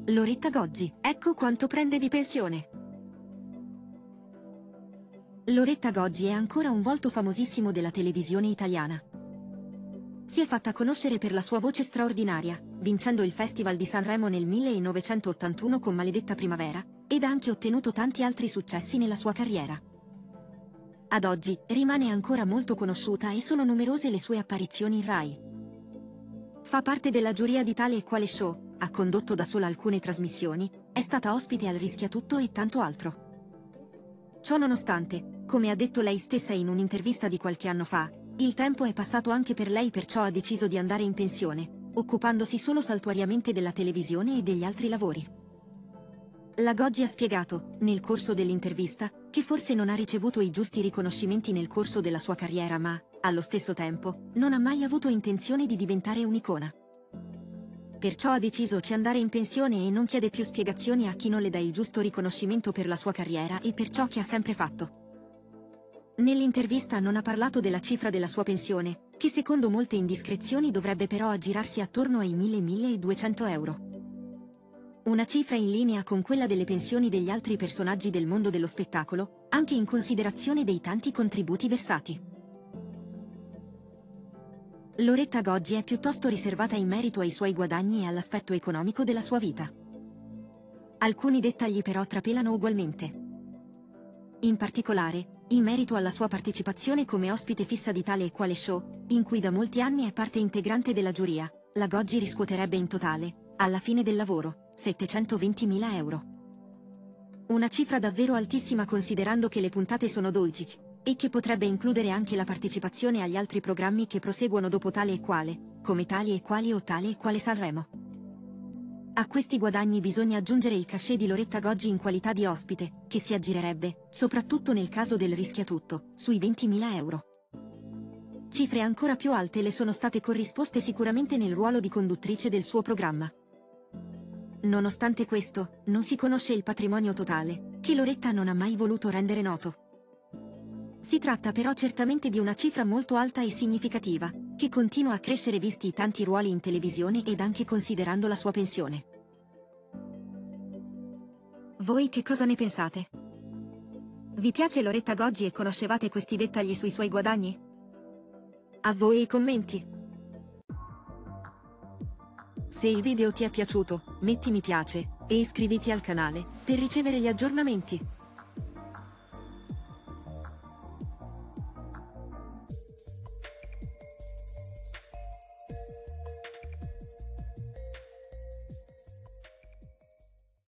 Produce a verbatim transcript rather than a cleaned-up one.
Loretta Goggi, ecco quanto prende di pensione. Loretta Goggi è ancora un volto famosissimo della televisione italiana. Si è fatta conoscere per la sua voce straordinaria, vincendo il Festival di Sanremo nel millenovecentottantuno con Maledetta Primavera, ed ha anche ottenuto tanti altri successi nella sua carriera. Ad oggi, rimane ancora molto conosciuta e sono numerose le sue apparizioni in Rai. Fa parte della giuria di Tale e Quale Show, ha condotto da sola alcune trasmissioni, è stata ospite al Rischiatutto e tanto altro. Ciò nonostante, come ha detto lei stessa in un'intervista di qualche anno fa, il tempo è passato anche per lei, perciò ha deciso di andare in pensione, occupandosi solo saltuariamente della televisione e degli altri lavori. La Goggi ha spiegato, nel corso dell'intervista, che forse non ha ricevuto i giusti riconoscimenti nel corso della sua carriera ma, allo stesso tempo, non ha mai avuto intenzione di diventare un'icona. Perciò ha deciso di andare in pensione e non chiede più spiegazioni a chi non le dà il giusto riconoscimento per la sua carriera e per ciò che ha sempre fatto. Nell'intervista non ha parlato della cifra della sua pensione, che secondo molte indiscrezioni dovrebbe però aggirarsi attorno ai mille-milleduecento euro. Una cifra in linea con quella delle pensioni degli altri personaggi del mondo dello spettacolo, anche in considerazione dei tanti contributi versati. Loretta Goggi è piuttosto riservata in merito ai suoi guadagni e all'aspetto economico della sua vita. Alcuni dettagli però trapelano ugualmente. In particolare, in merito alla sua partecipazione come ospite fissa di Tale e Quale Show, in cui da molti anni è parte integrante della giuria, la Goggi riscuoterebbe in totale, alla fine del lavoro, settecentoventimila euro. Una cifra davvero altissima considerando che le puntate sono dodici, e che potrebbe includere anche la partecipazione agli altri programmi che proseguono dopo Tale e Quale, come Tali e Quali o Tale e Quale Sanremo. A questi guadagni bisogna aggiungere il cachet di Loretta Goggi in qualità di ospite, che si aggirerebbe, soprattutto nel caso del Rischiatutto, sui ventimila euro. Cifre ancora più alte le sono state corrisposte sicuramente nel ruolo di conduttrice del suo programma. Nonostante questo, non si conosce il patrimonio totale, che Loretta non ha mai voluto rendere noto. Si tratta però certamente di una cifra molto alta e significativa, che continua a crescere visti i tanti ruoli in televisione ed anche considerando la sua pensione. Voi che cosa ne pensate? Vi piace Loretta Goggi e conoscevate questi dettagli sui suoi guadagni? A voi i commenti! Se il video ti è piaciuto, metti mi piace, e iscriviti al canale, per ricevere gli aggiornamenti.